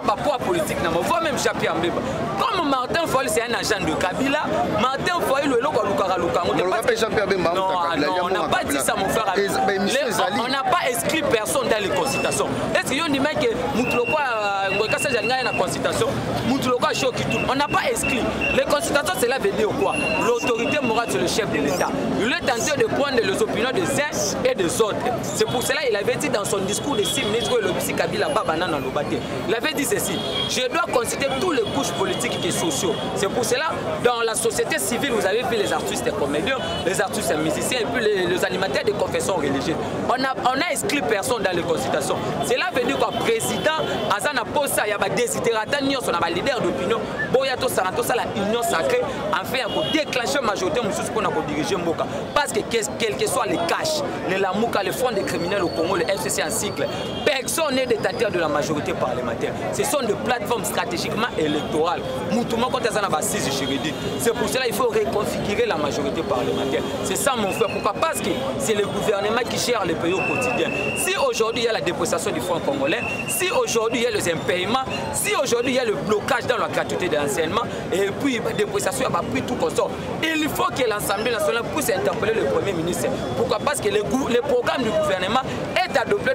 poids politique na voit même Jean-Pierre Mbemba. Comme Martin Fayulu c'est un agent de Kabila, Martin Fayulu est là pour Jean-Pierre Mbemba. Non, on n'a pas dit ça mon frère. On n'a pas inscrit personne dans les consultations. Est-ce que on dit même que on n'a pas inscrit. Les consultations, cela veut dire quoi? L'autorité morale, c'est le chef de l'État. Il est tenté de prendre les opinions des uns et des autres. C'est pour cela qu'il avait dit dans son discours de 6 ministres, le psy Kabila Babana Lobate. Il avait dit ceci: je dois considérer toutes les couches politiques et sociaux. C'est pour cela, dans la société civile, vous avez vu les artistes et comédiens, les artistes et musiciens, et puis les animateurs de confessions religieuses. On a inscrit personne dans les consultations. Cela veut dire quoi? Président, Azana Posa, il y a des désidérateurs, il y a des leaders d'opinion, Boyato Sarato, ça la union sacrée, enfin, pour déclencher la majorité, pour diriger Mboka. Parce que quel que soit les caches, les Lamouka, les fonds des criminels au Congo, le FCC en cycle, personne n'est détenteur de la majorité parlementaire. Ce sont des plateformes stratégiquement électorales. C'est pour cela qu'il faut reconfigurer la majorité parlementaire. C'est ça mon frère. Pourquoi? Parce que c'est le gouvernement qui gère les pays au quotidien. Si aujourd'hui il y a la dépossession du fonds congolais, si aujourd'hui il y a les impayements, si aujourd'hui il y a le blocage dans la gratuité de l'enseignement, et puis la dépossession, il y a plus tout comme ça. Il faut que l'Assemblée nationale puisse interpeller le Premier ministre. Pourquoi? Parce que le programme du gouvernement est adopté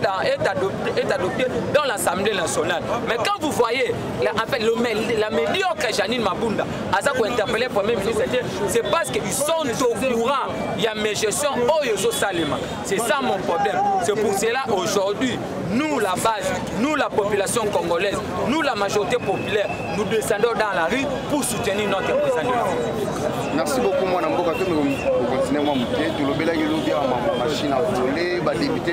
dans l'Assemblée nationale. Mais quand vous voyez en fait, la médiocre Janine Mabunda, pour interpeller le Premier ministre, c'est parce qu'ils sont au courant. Il y a mes gestions Oyoso Salima. C'est ça mon problème. C'est pour cela aujourd'hui, nous la base, nous la population congolaise, nous la majorité populaire, nous descendons dans la rue pour soutenir notre président de la République. Merci beaucoup, moi, Namboka. Pour continuer, moi, tout le bel machine à voler, député,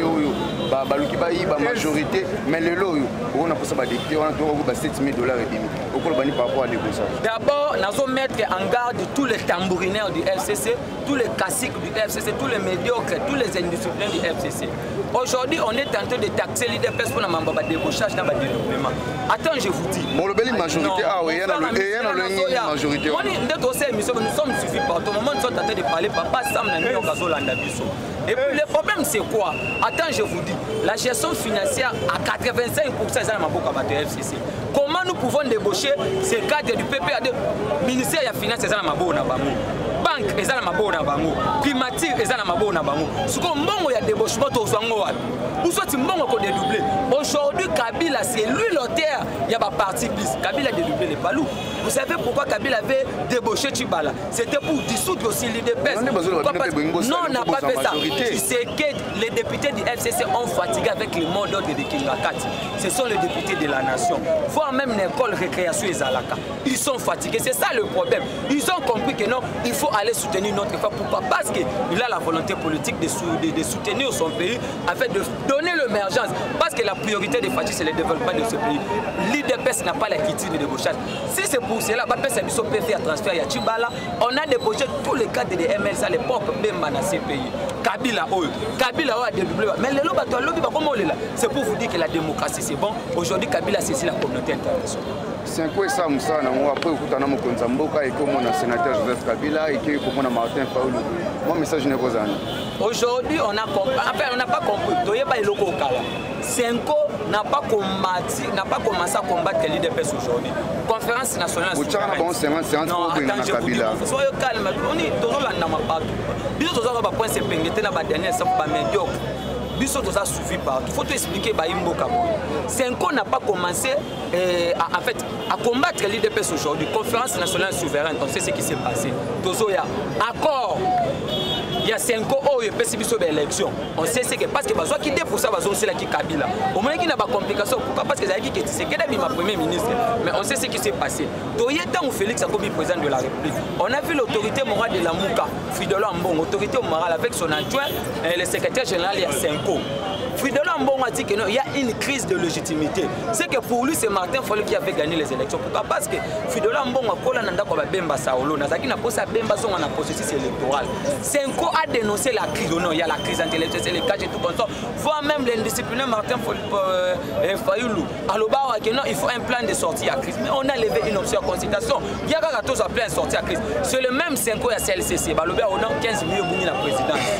la majorité, mais le lot, on a pour député, on a 7 000 $. Par rapport à négociation. D'abord, nous allons mettre en garde tous les tambourinaires du FCC, tous les caciques du FCC, tous les médiocres, tous les indisciplinés du FCC. Aujourd'hui, on est tenté de taxer l'IDPS pour la débauchage dans le développement. Attends, je vous dis. Bon, le bel majorité, ah oui, il y a une majorité. Nous sommes suivis partout. Au moment où nous sommes tentés de parler, papa Sam n'a mis au gazon l'andabiso. Et puis le problème c'est quoi? Attends, je vous dis, la gestion financière à 85% est dans ma boca de FCC. Comment nous pouvons débaucher ces cadres du PPAD, ministère de la Finance est dans ma boca, banque est dans ma boca, primature est dans ma boca. Ce qu'on a des débauchements au Zango. Où sont-ils dédoublés? Aujourd'hui, Kabila, c'est lui l'auteur. Il y a ma partie plus. Kabila a dédoublé les balous. Vous savez pourquoi Kabila avait débauché Tchibala? C'était pour dissoudre aussi l'IDPS. Non, on n'a pas fait ça. C'est que les députés du FCC ont fatigué avec le mot d'ordre de Kingakat. Ce sont les députés de la nation. Voire même l'école récréation et Zalaka. Ils sont fatigués. C'est ça le problème. Ils ont compris que non, il faut aller soutenir notre femme. Pourquoi? Parce qu'il a la volonté politique de soutenir son pays afin de donner l'émergence. Parce que la priorité des Fatih, c'est le développement de ce pays. L'IDPS n'a pas la quitte de débauchage. Si c'est pour cela, on peut faire transfert à Tchibala. On a débauché tous les cadres de MLC à l'époque, même dans ces pays. Kabila a dédoublé. Mais le lobby, c'est pour vous dire que la démocratie c'est bon. Aujourd'hui, Kabila c'est la communauté internationale. C'est quoi ça, Moussa? Après, vous avez un Mboka et comme mon sénateur Joseph Kabila et comme mon Martin Fayulu. Mon message n'est pas ça. Aujourd'hui, on n'a pas compris. Senko n'a pas commencé à combattre l'IDPS aujourd'hui. Conférence nationale. Non, attends, je vous dis. Soyez calme. On est toujours là dans ma part. Nous avons un point de vue dans la dernière séance médiocre. Nous avons suivi partout. Il faut expliquer Mboka. Senko n'a pas commencé à combattre l'IDPS aujourd'hui. Conférence nationale souveraine, on sait ce qui s'est passé. Accord. Il y a 5 ans où il y a une élection. On sait ce que parce que qui pour ça c'est là qui Kabila. Au moins qu'il n'y a pas de complications. Pourquoi? Parce que c'est que ma premier ministre. Mais on sait ce qui s'est passé. Tant Félix a comme président de la République. On a vu l'autorité morale de la Mouka, Fridolin Ambong, autorité morale avec son adjoint, le secrétaire général il y a 5 ans. Fridolin Ambong a dit qu'il y a une crise de légitimité. C'est que pour lui, c'est Martin Fayulu qui avait gagné les élections. Pourquoi? Parce que Fridolin Ambong a collé dans Bemba Saolo. Nazaki n'a pas sa Bemba son en processus électoral. Senko a dénoncé la crise. Non, il y a la crise intellectuelle, c'est les cages et tout comme ça. Voire même l'indiscipliné Martin Fayulu. Alors, il faut un plan de sortie à crise. Mais on a levé une option à consultation. Il y a un plan de sortie à crise. C'est le même Senko à CLCC. On a 15 millions de la présidence.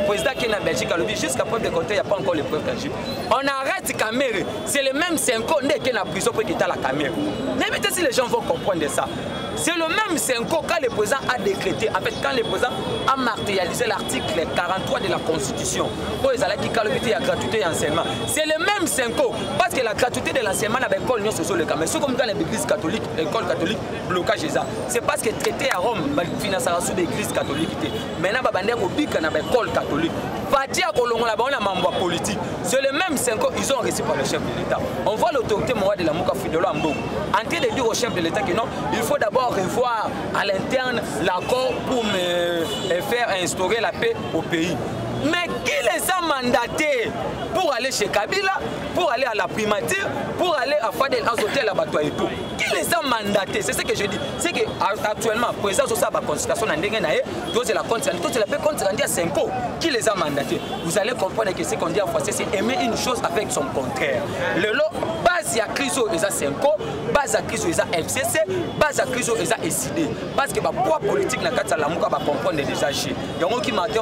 président qui est en Belgique, jusqu'à preuve de compte, il n'y a pas encore les preuves tangibles. On arrête Cameroun, c'est le même 5 ans qui est en prison pour quitter la Cameroun. N'évitez si les gens vont comprendre ça. C'est le même 5 ans quand le président a décrété, en fait, quand le président a matérialisé l'article 43 de la Constitution, pour les alliés qui calobité la gratuité et l'enseignement. C'est le même 5 ans, parce que la gratuité de l'enseignement dans l'école non sur le Cameroun. C'est comme dans l'église catholique, l'école catholique, blocage ça. C'est parce que traité à Rome, finance sous l'église catholique. Maintenant, il y a dans l'école catholique. Fatia Kolongo là-bas, on a membre politique. C'est le même 5 ans, ils ont reçu par le chef de l'État. On voit l'autorité morale de la Mouka Fidelo Ambo en train de dire au chef de l'État que non, il faut d'abord revoir à l'interne l'accord pour faire instaurer la paix au pays. Mais qui les a mandatés pour aller chez Kabila, pour aller à la primature, pour aller à Fadel en hôtel à Batoa et tout? Qui les a mandatés? C'est ce que je dis. C'est qu'actuellement, le président de la constitution, c'est la paix contre à 5 ans. Qui les a mandatés? Vous allez comprendre que ce qu'on dit en français, c'est aimer une chose avec son contraire. Le lot, base à crise aux 5 ans, base à crise aux FCC, base à crise aux SID. Parce que le poids politique dans la Mouka va comprendre déjà. Il y a un qui m'a dit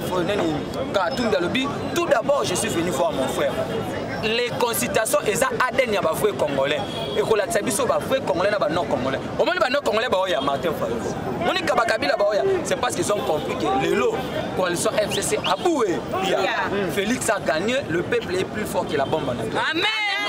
tout d'abord, je suis venu voir mon frère. Les consultations, ils ont adhéré à les Congolais. Et que la Tsabiso va faire Congolais et non Congolais. Au moins, les non Congolais, il y a Martin Fayot. C'est parce qu'ils ont compris que les lots, coalition FCC a boué. Félix a gagné, le peuple est plus fort que la bombe. Amen!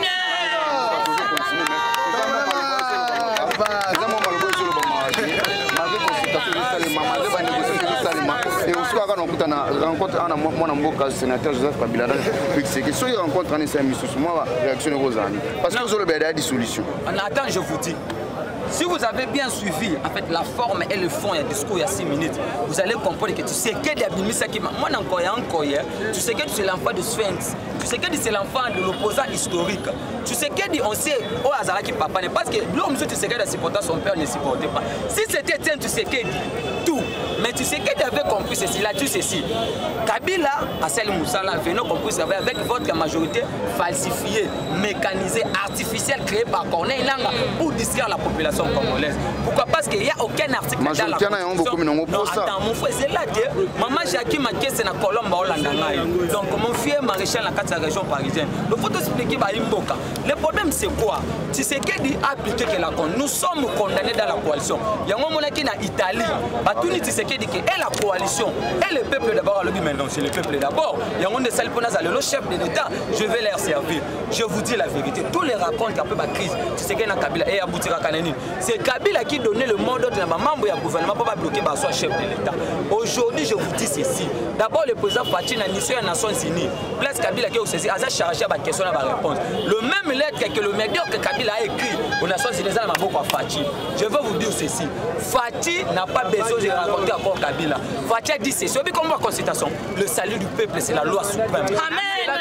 Et aussi, on a rencontré un sénateur Joseph Kabila. Si on rencontre un sénateur, moi, réaction aux années. Parce que vous avez des solutions. Attends, je vous dis. Si vous avez bien suivi en fait, la forme et le fond, il y a un discours il y a 6 minutes, vous allez comprendre que tu sais que d'Abimisa qui moi encore, tu sais que tu es l'enfant de Sphinx, tu sais que tu es l'enfant de l'opposant historique, tu sais que on sait au hasard qui papa n'est parce que l'homme tu sais que supporter son père ne supportait pas. Si c'était tiens, tu sais que tout, mais tu sais que tu avais compris ceci, là tu sais ceci. Kabila, Assel Moussala, venons compris avec votre majorité falsifiée, mécanisée, artificielle, créée par Corneille Nanga pour distraire la population congolaise. Pourquoi? Parce qu'il n'y a aucun article dans la Constitution. Non, attends, mon frère, c'est là que maman Jackie Maké, c'est dans Colombe, donc mon frère maréchal dans la région parisienne. Il faut expliquer Imboka. Le problème, c'est quoi? Tu sais qu'il dit appliquer que la Constitution. Nous sommes condamnés dans la coalition. Il y a un moment qui est en Italie. Tu sais qu'il dit que la coalition et le peuple d'abord, maintenant c'est le peuple d'abord. Il y a un moment le chef de l'État, je vais leur servir. Je vous dis la vérité. Tous les racontes un peu ma crise, tu sais qu'il y a Kabila et Aboutira Kanani. C'est Kabila qui donnait le mot d'ordre à ma membre et à gouvernement pour pas bloquer son chef de l'État. Aujourd'hui, je vous dis ceci. D'abord, le président Fachi n'a mission des Nations Unies. Place Kabila qui a saisi, a chargé à question à ma réponse. Le même lettre que le médiocre que Kabila a écrit aux Nations Unies à Fachi. Je veux vous dire ceci. Fachi n'a pas besoin de raconter encore Kabila. Fachi a dit ceci. Comme la constitution, le salut du peuple, c'est la loi suprême. Amen.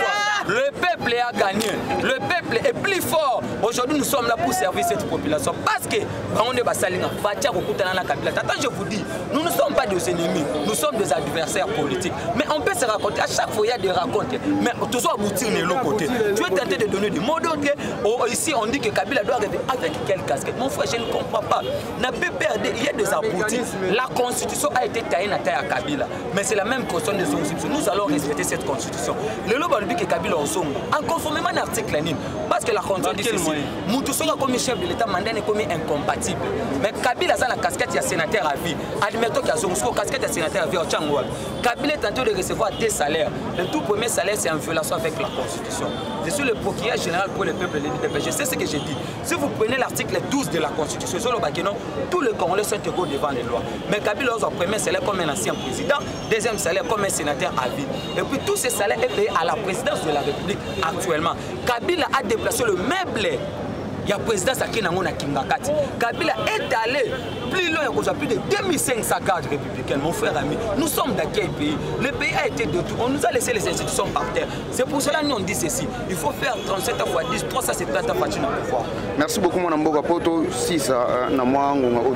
Le peuple a gagné. Le peuple est plus fort. Aujourd'hui, nous sommes là pour servir cette population. Parce que, on est basalinga, attends, je vous dis, nous ne sommes pas des ennemis, nous sommes des adversaires politiques. Mais on peut se raconter, à chaque fois il y a des racontes, mais toujours aboutir de l'autre côté. Tu es tenté de donner des mots d'autres. Ici, on dit que Kabila doit arriver avec quelle casquette? Mon frère, je ne comprends pas. Il y a des aboutis. La constitution a été taillée à Kabila. Mais c'est la même question des constitutions. Nous allons respecter cette constitution. Le lobby dit que Kabila en conformément à l'article parce que la constitution dit ceci. Moutoussonga comme chef de l'État mandat est comme incompatible. Mais Kabila a la casquette de sénateur à vie. Admettons qu'il y a une casquette de sénateur à vie au Tchangoual. Kabila est en train de recevoir des salaires. Le tout premier salaire, c'est en violation avec la Constitution. Je suis le procureur général pour le peuple de je sais ce que j'ai dit. Si vous prenez l'article 12 de la Constitution, tous les Congolais sont égaux devant les lois. Mais Kabila a un premier salaire comme un ancien président, deuxième salaire comme un sénateur à vie. Et puis tous ces salaires sont payés à la présidence de la République actuellement. Kabila a déplacé le meuble. Il y a le président Sakina Ngona Kingakati. Kabila est allé plus loin, il y a plus de 2500 cadres républicains, mon frère ami. Nous sommes dans quel pays? Le pays a été détruit. On nous a laissé les institutions par terre. C'est pour cela que nous on dit ceci. Il faut faire 37 fois 10, 370 fois 10 dans le pouvoir. Merci beaucoup, mon Mboka Poto. Si ça n'a pas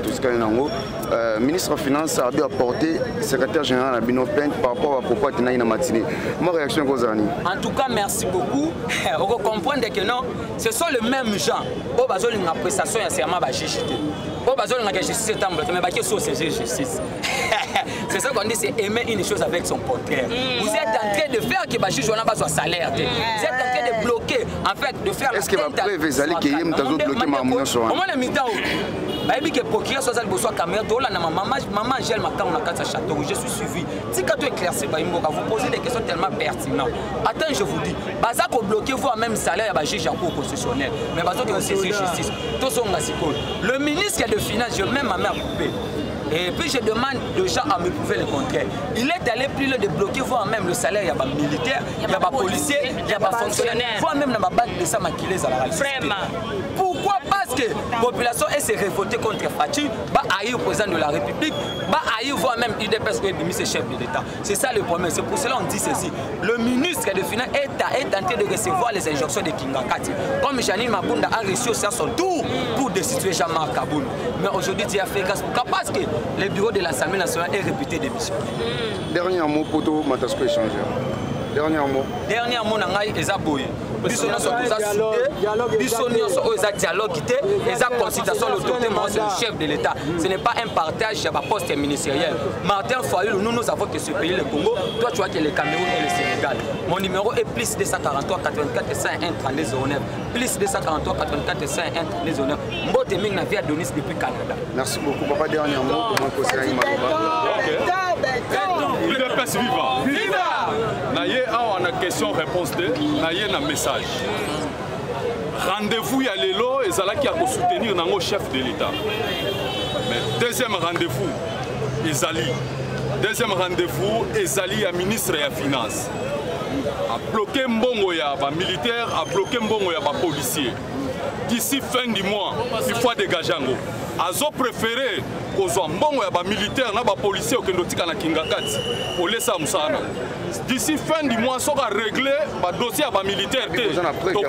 ministre des Finances a bien apporté secrétaire général à Bino Pente par rapport à propos de Naïna Matinée. Ma réaction est en tout cas, merci beaucoup. On comprend que non, ce sont les mêmes gens Bon, bah, j'ai une appréciation, c'est à ma justice. Bon, bah, j'ai une justice, mais bah, qui est sur ces justice. C'est ça qu'on dit, c'est aimer une chose avec son contraire. Vous êtes en train de faire que Bachi Joana soit salaire. Vous êtes en train de bloquer, en fait, de faire. Est-ce que va prévoir Zali qui est bloqué ma mounion sur? Au moins le mi-temps. Baby que procureur soit le besoin caméra, là na maman gèle matin on a quatre château. Je suis suivi. Si quand tu éclaircis Baimboka, vous posez des questions tellement pertinentes. Attends, je vous dis, Baza ko bloquer voire même salaire à juge en cour constitutionnel. Mais Baza qui saisir justice. Tout son gasicole. Le ministre de Finances, je même ma mère coupée. Et puis je demande aux gens à me prouver le contraire. Il est allé plus loin de bloquer, voire même le salaire, il y a des militaires, il y a des policiers, il y a des fonctionnaires, voire même dans ma banque de ça maquillés à la réalité. Pourquoi? Parce que la population est se révoltée contre Fati, va haïr le président de la République, va haïr voire même UDPS qui est le chef de l'État. C'est ça le problème. C'est pour cela qu'on dit ceci. Le ministre de Finances est tenté de recevoir les injonctions de Kingakati. Comme Janine Mabunda a reçu aussi à son tour pour destituer Jean-Marc Kaboul. Mais aujourd'hui, il a fait grâce parce que le bureau de l'Assemblée nationale est réputé d'émission. Dernier mot pour tout, Matasco échanger. Dernier mot. Dernier mot, Nangai et Zaboye. Biso nyonso toza soudé, biso nyonso oyo eza dialogue te, eza consultation l'autorité morale c'est le chef de l'État. Ce n'est pas un partage de poste ministériel. Martin Fayulu, nous avons que ce pays, le Congo, toi tu vois que le Cameroun et le Sénégal. Mon numéro est plus 243 84 101 32 09. Plus 243 84 101 32 09. Mbote Ming na via Donis depuis Canada. Merci beaucoup. Papa, dernier mot pour moi, conseiller Malouba. UDPS viva! Viva! Naye a une question-réponse de Naye na message. Rendez-vous ya lelo ezalaki à soutenir nango chef de l'État. Mais deuxième rendez-vous, ezali. Deuxième rendez-vous, ezali ya ministre ya finance. A bloqué mbongo ya ba militaire, a bloqué mbongo ya ba policier. D'ici fin du mois, il faut dégager yango. Azo préféré kozwa mbongo ya ba militaire na ba policier okendotika na Kingakati. Olesa musana. D'ici fin du mois, on va régler le dossier à militaire. Il y a des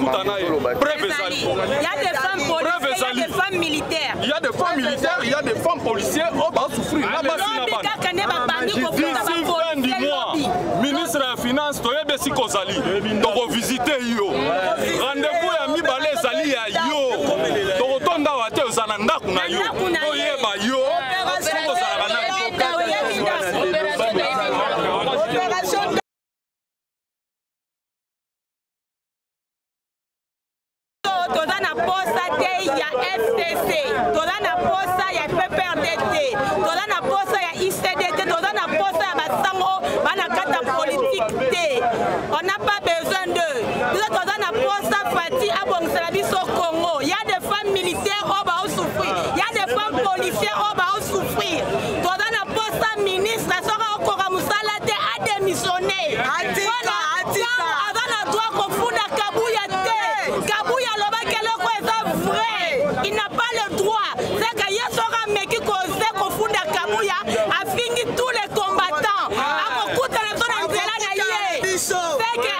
femmes policières, il y a des femmes militaires. Il y a des femmes militaires, il y a des femmes policières, on va souffrir. D'ici fin du mois, ministre des Finances, tu es ici Kozali. Donc on visite yo. Rendez-vous à Mibale Zali à yo. Donc on tombe à terre aux Ananda kuna yo. Oyeba yo. On n'a pas besoin d'eux. Il y a des femmes militaires qui vont souffrir. Il y a des femmes policières qui vont souffrir. Ministre, ça sera encore à Moussalate à démissionner. Il n'a pas le droit. C'est qu'il y a sera mec qui cause qu'on fout à Kabouya a fini tous les combattants. À beaucoup de la zone en c'est que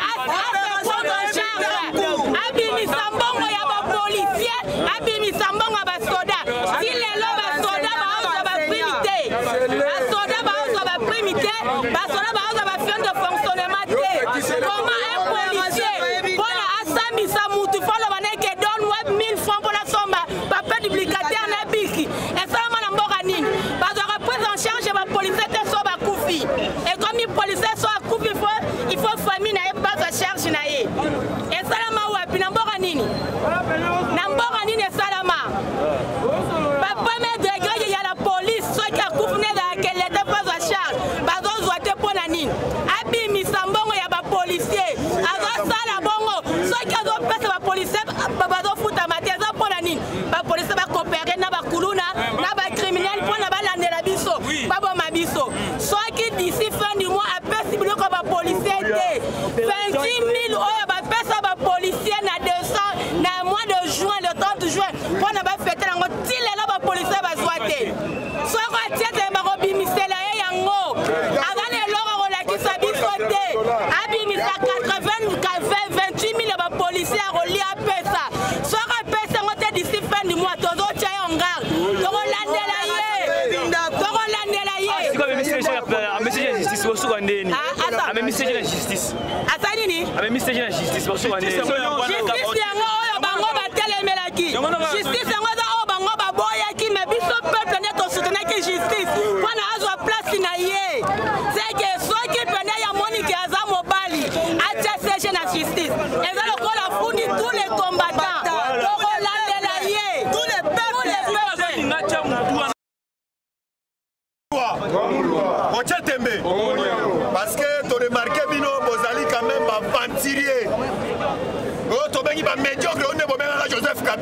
Abimi Sambongo y a des policiers, Abimi Sambongo y a des soldats. Si les lobes soldats va primité, les soldats va primité, les soldats va faire de fonctionnement. Comment un policier, pour la Assami Samoutou, faut le maner qui donne 1000 francs pour la somme, papa duplicataire n'a biki. Et ça m'a l'emboranine. Parce que la prise en charge de la police était sur la Koufi. Et comme les policiers sont à Koufi, il faut famille n'a pas de charge naïe. Et Salama ou à Namboranini. Namboranini et Salama. Papa me dégrade, il y a la police, ceux qui a couvert dans laquelle il n'était pas à charge. Pardon, je vais te prendre la ligne. Abimi Sambongo, il y a des policiers. Alors, Salabongo, ceux qui ont fait la police, Babado Fouta Matéza pour la ligne. La police va coopérer, n'a pas Koulouna, n'a pas criminel, pour la balle de la biso. Babo Mabiso. Ceux qui d'ici fin du mois, après, si vous voulez comme un policier, 26 000 euros, policiers na 200 na mois de juin, le 30 juin, pour ne pas fêter la moitié, les policiers va soiter. Soit on tient des marobis, misela et yango. Avant les lors, on l'a qui s'habille sauter. Abimisa 28 000 policiers à relier à Pessa. Soit on pèse, on t'a d'ici fin du mois, tous autres tiens en garde. Donc on l'a délayé. Donc on l'a délayé. C'est quoi le message de la justice au Sougandéni? Ah, mais message de la justice. Ah, ça ni? Ah, mais message de la justice au Sougandéni. Justice yango, bango batele melaki.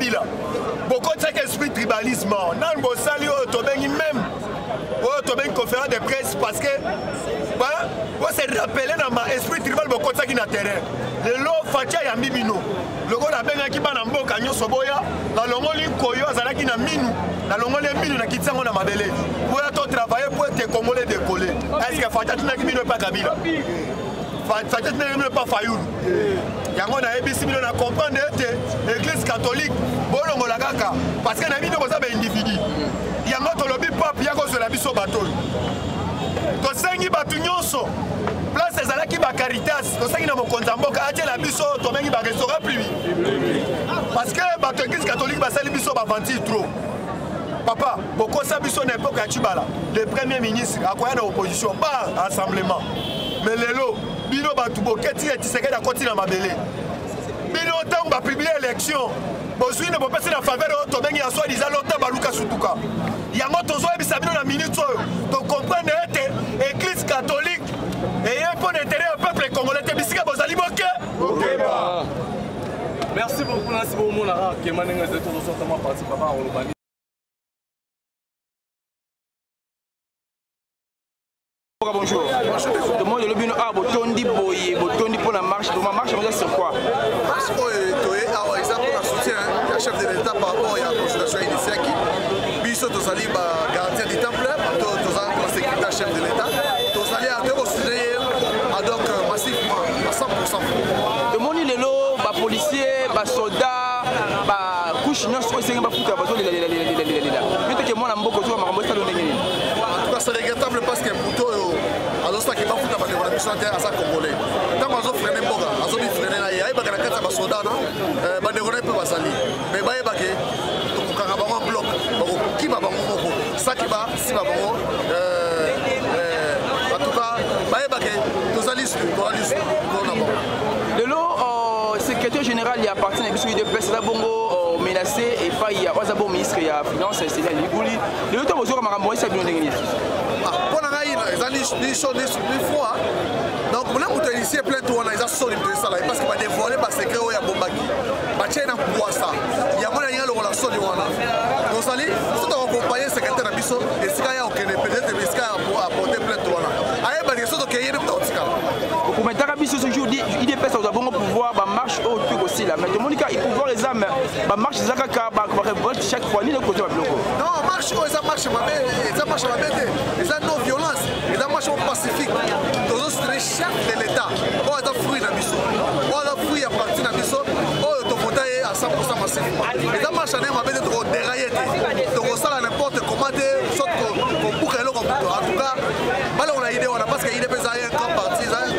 Kabila. Beaucoup de ça esprit tribalisme. Nan bosali o tobengi même. O tobengi conférence de presse parce que on se rappeler dans ma esprit tribal beaucoup de ça qui na terrain. Le lo fatia ya mibino. Le go na benga ki bana mboka nyoso boya na longoli koyo azalaki na minu. Na longoli minu na kitsango na mabele. Pour to travailler pour que Congolais décoller. Est-ce que fatia tuna ki minu pas Kabila? Fatia tuna ki pas Fayoulou. Yango na ebisi bino na comprendre ete l'église catholique bolongo la kaka parce que na bino boza ba individu yango tolobi pape yako zo la biso batolo to sengi batu nyonso place ezalaki ba caritas to sengi na mokonza mboka atie la biso to mengi ba restaurant privé parce que bato église catholique basali biso ba venti trop papa bokosa biso na époque ya Chibala le premier ministre akoya na opposition pas rassemblement mais lelo bino batu boketi et Tshisekedi a continué à mabele bino tant ba publier élection bozui ne bopesi na faveur to bengi ya soi disant lota baluka sutuka yango tozo ebisa bino na minute oyo to comprendre ete église catholique et un peu d'intérêt au peuple congolais te bisika bozali boke merci beaucoup nasi bo mona ke manenga zeto zo sortement participer à Olobani. Bonjour. Tout le monde est venu à Botondi Boye, Botondi pour la marche. Pour ma marche, on va dire sur quoi? Parce que, exemple, pour le soutien du chef de l'État par rapport à la consultation initiale, Bisso Tozali va garantir du temple, Tozali pour la sécurité du chef de l'État, Tozali a soutenir donc massivement à 100%. Tout le monde est là, les policiers, les soldats, les couches, nous sommes tous les c'est regrettable parce que pour alors qui va foutre la révolution à sa congolais. Tant qu'on a freiné Boga, on a freiné là, il y a pas de carte à soda, non? Bandegone peut pas salir. Mais bah il y a que donc quand on a un bloc, qui va bango, ça qui va, si va bango, en tout cas, bah il y a que tous les listes, de l'eau, secrétaire général, il appartient à l'Ibisou de Pes, la bongo menacé et pas il y a Ozabo ministre, il y a finance, c'est la Ligouli. Le temps où on a ramoré, c'est bien gagné. Donc, on a ici plein de gens qui ont sorti de ça parce qu'ils ont dévoilé parce que y a Bombaki. Il y a une relation de Wana. Donc, ça dit, si on accompagne le secrétaire de Bisso, et si on a peut-être apporté plein de gens. Pour mettre à Bisso ce jour, il est personne qui a pouvoir marche au truc aussi là. Mais tout le monde il pouvoir les âmes, marche les akaka, révolte chaque fois ni le côté de bloco. Non, marche ça marche ma bête, ça non violence, ça marche pacifique. Tous les chefs de l'État, on a fruit dans Bisso, on a fruit à partir de Bisso, on a voté à 100% massif. Et ça marche ma bête de dérailler, donc ça n'importe comment sauf qu'on boucle le computer. En tout cas, on a idée, on a parce qu'il est pesé un grand parti,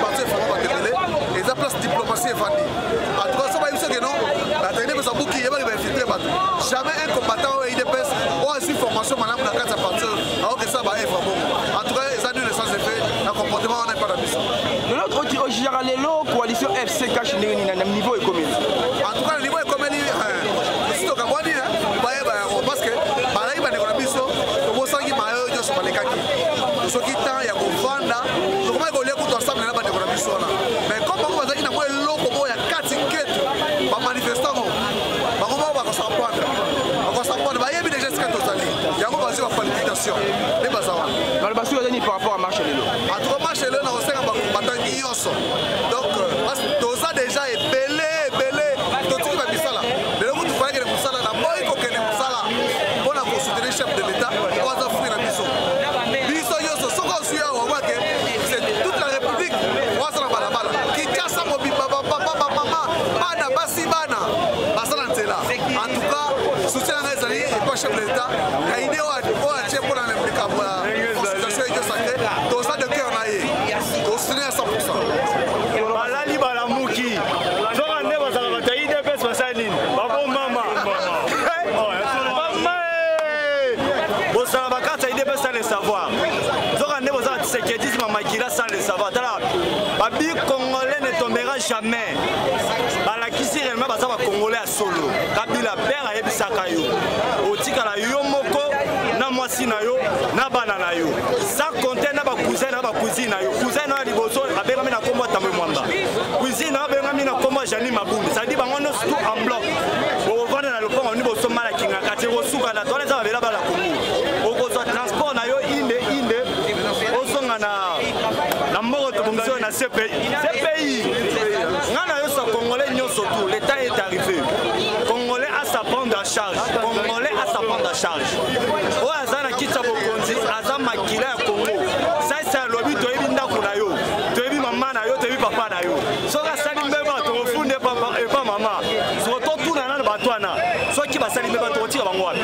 et ça place diplomatie et vendue. En tout cas, ça va dire que non, la dernière fois boucle, il va infiltrer partout. Jamais un combattant ou IDPS ou a su formation madame dans 4 parties alors que ça va être bon. En tout cas, ça nous le sens effet, le comportement on n'est pas dans mission. De l'autre côté, au Giralelo, coalition FC cache le niveau est combien? En tout cas, le niveau est combien? C'est au Gaboni, parce que Malaï va décoller biso, au Sangi Mayo, je suis pas les kaki. Ce qui tend, il y a Gofanda, je crois qu'on est pour ensemble, il va décoller biso là. Mais comme on va dire qu'il y a un lot, il y a 4 tickets, par manifestant, on va s'en prendre. Il y a déjà ce qu'il y a une qualification. Dans le bassin, il y a par rapport à marche Lelo. En tout cas, marche Lelo, on sait qu'on va combattre Nyoso. Donc, tout ça déjà est belé. Tout ce qui va dire ça là. Mais le coup, tu fallait que les Moussala, la boy, qu'on ait Moussala, on a consulté les chefs de l'État, on a offert la mission. Biso Yoso, ce qu'on suit, on voit que c'est toute la République. On va s'en aller là-bas. Qui tient ça, mon papa, Bana, Bassi, Bana. En tout cas, soutien à les alliés et pas chef de l'État. La idée est pour la consultation et sacrée. Tout ça de cœur, on a eu. On se à 100%. Balali Balamouki. Zorande Bazalata, IDPS Basaline. Babo Mama. Bosavakata, IDPS sans le savoir. Zorande Bazalata, c'est qui dit Mamakila sans le savoir. Babi Congolais ne tombera jamais. Balakisi réellement Bazava Congolais à solo. Kabila père a ebisaka yo. Otika la yo moko na mwasi na yo na bana na yo. Sans compter na ba cousin na ba cousine na yo. Cousin na liboso abengami na kombo tamwe mwamba. Cousine na abengami na kombo Jani Mabumbi. Ça dit bango no tout en bloc. Au vendre na le pont congolais à sa prendre en charge oyo aza na kiti ya bokonzi aza makila ya congo sasa alobi toyebi ndako na yo toyebi mama na yo toyebi papa na yo soki asali mbeba tokofunde epa mama soko totuna nano bato wana soki basali mbeba tokotika bango wapi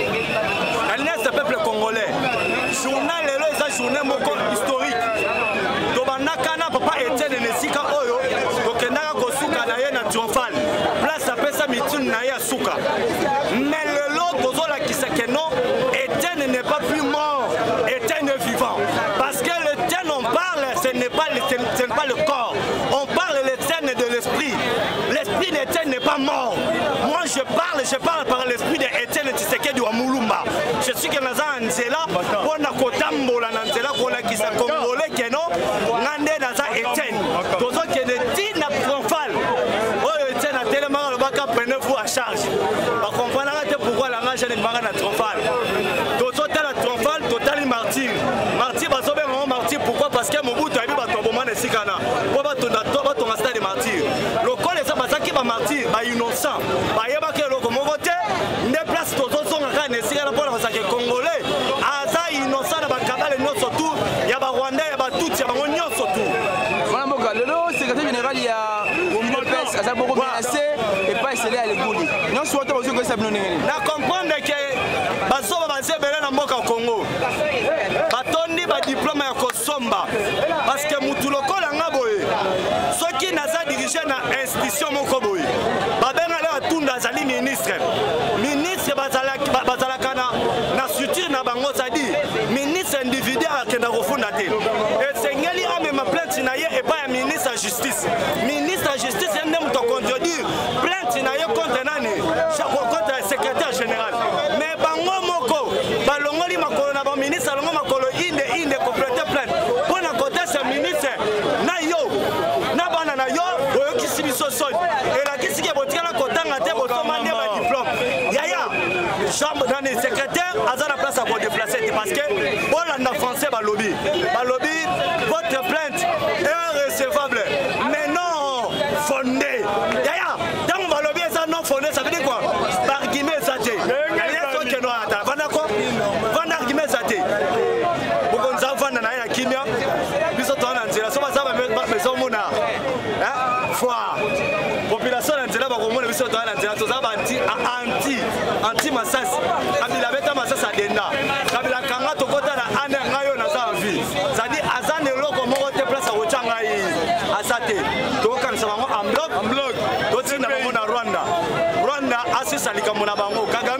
alliance du peuple congolais journal lelo eza journée moko historique tobandaka na papa Etienne Nesika oyo tokendaka kosuka na ye na triomphal place apesa mituni na ye ya suka mais lelo tozolakisa ke non Etienne n'est pas plus mort Etienne est vivant parce que l'Etienne on parle ce n'est pas le corps on parle l'Etienne de l'esprit l'esprit d'Etienne n'est pas mort moi je parle par l'esprit d'Etienne Tshisekedi wa Mulumba je suis que naza nzela pona kotambola na nzela kolakisa congolais ke non ngande naza Etienne tozokende tina triomphal oyo Etienne atelemaka lobaka prenez-vous à charge bakompanaka te pourquoi langa jeune ebaka na triomphal tozotala triomphal totali martyr bazobenga martyr pourquoi parce que mobutu ayebi bato aboma na esika na po batonga stade martyr lokola eza bazaki bamartyr bainnocent bayebaki eloko moko te nde place tozozonga kaka na esika na mpona bazaki congolais aza innocent na bakabale nyonso tu ya barwandais ya batuti ya bango nyonso tu Wana Mboka, lelo secrétaire général ya UDPS aza beaucoup menacé et pas esselé à l'égouli. Non soit to bazoko sa binonengeli. Na comprendre que basoba bazebele na mboka Congo. Batondi ba diplôme ya kosomba parce que mutu lokola nga boye. Soki naza diriger na institution moko boye. Babenga le atunda azali ministre. Ministre bazalaka na structure na bango sadi. Ministre individuel akenda kofunda te. Esengeli amema plainte na ye et pas ya ministre de justice. Ministre de justice yende muto contredire plainte na ye contre nani contre le secrétaire général. Mais bango moko balongoli makolo na ba ministre alongo makolo inde compléter plainte. Pona côté ce ministre na yo na bana na yo oyokisi biso soni. Et la kisi ke botikala kotanga te bosoma nde ba diplôme. Yaya chambre dans les secrétaires azana place à déplacer parce que bolanda français balobi votre plainte est recevable mais non fondée. Yaya dans balobi ça non fondé ça veut dire quoi par guillemets ça te rien que non ata vana ko vana guillemets ça te bokonza vana na ya kimia biso to na nzela so bazaba maison mona hein foi population na nzela bakomona biso to na nzela to za anti masasi kabila beta masasi adenda kabila kanga to kota na ane ngayo na za vie zadi azane loko moko te place a ochanga yi asate to kanisa bango en bloc to tina bango na Rwanda asisa likamona bango kaga